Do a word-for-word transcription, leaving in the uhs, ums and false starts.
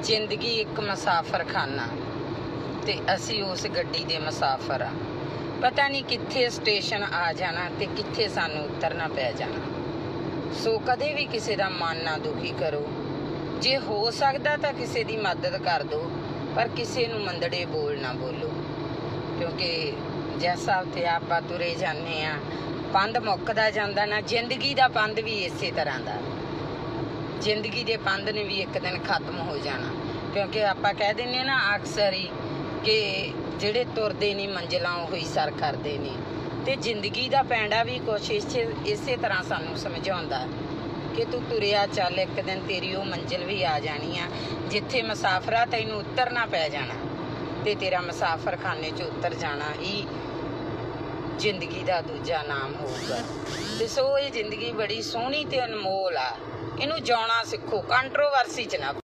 जिंदगी एक मुसाफर खाना ते असी उस गड्डी दे मुसाफर आ। पता नहीं कित्थे स्टेशन आ जाना ते कित्थे सानू उतरना पै जाना। सो कदे भी किसी दा मन ना दुखी करो। जे हो सकदा तां किसी दी मदद कर दो, पर किसी नू मंदड़े बोल ना बोलो, क्योंकि जिस हिसाब ते आपां तुरे जाने आ पंध मुक्कदा जांदा ना, जिंदगी दा पंध भी इसे तरह दा। जिंदगी दे पंध ने भी एक दिन खत्म हो जाना, क्योंकि आपां कह दिंदे ना अक्सर ही कि ਜਿਹੜੇ ਤੁਰਦੇ ਨਹੀਂ ਮੰਜ਼ਿਲਾਂ ਉਹੀ ਸਰ ਕਰਦੇ ਨੇ। ਤੇ ਜ਼ਿੰਦਗੀ ਦਾ ਪੈਂਡਾ ਵੀ ਕੁਛ ਇਸੇ ਇਸੇ ਤਰ੍ਹਾਂ ਸਾਨੂੰ ਸਮਝਾਉਂਦਾ ਕਿ ਤੂੰ ਤੁਰਿਆ ਚੱਲ, ਇੱਕ ਦਿਨ ਤੇਰੀ ਉਹ ਮੰਜ਼ਿਲ ਵੀ ਆ ਜਾਣੀ ਆ ਜਿੱਥੇ ਮੁਸਾਫਰਾ ਤੈਨੂੰ ਉਤਰਨਾ ਪੈ ਜਾਣਾ ਤੇ ਤੇਰਾ ਮੁਸਾਫਰਖਾਨੇ 'ਚ ਉਤਰ ਜਾਣਾ ਹੀ ਜ਼ਿੰਦਗੀ ਦਾ ਦੂਜਾ ਨਾਮ ਹੋਊਗਾ। ਤੇ ਸੋ ਇਹ ਜ਼ਿੰਦਗੀ ਬੜੀ ਸੋਹਣੀ ਤੇ ਅਨਮੋਲ ਆ, ਇਹਨੂੰ ਜਿਉਣਾ ਸਿੱਖੋ, ਕੰਟਰੋਵਰਸੀ 'ਚ ਨਾ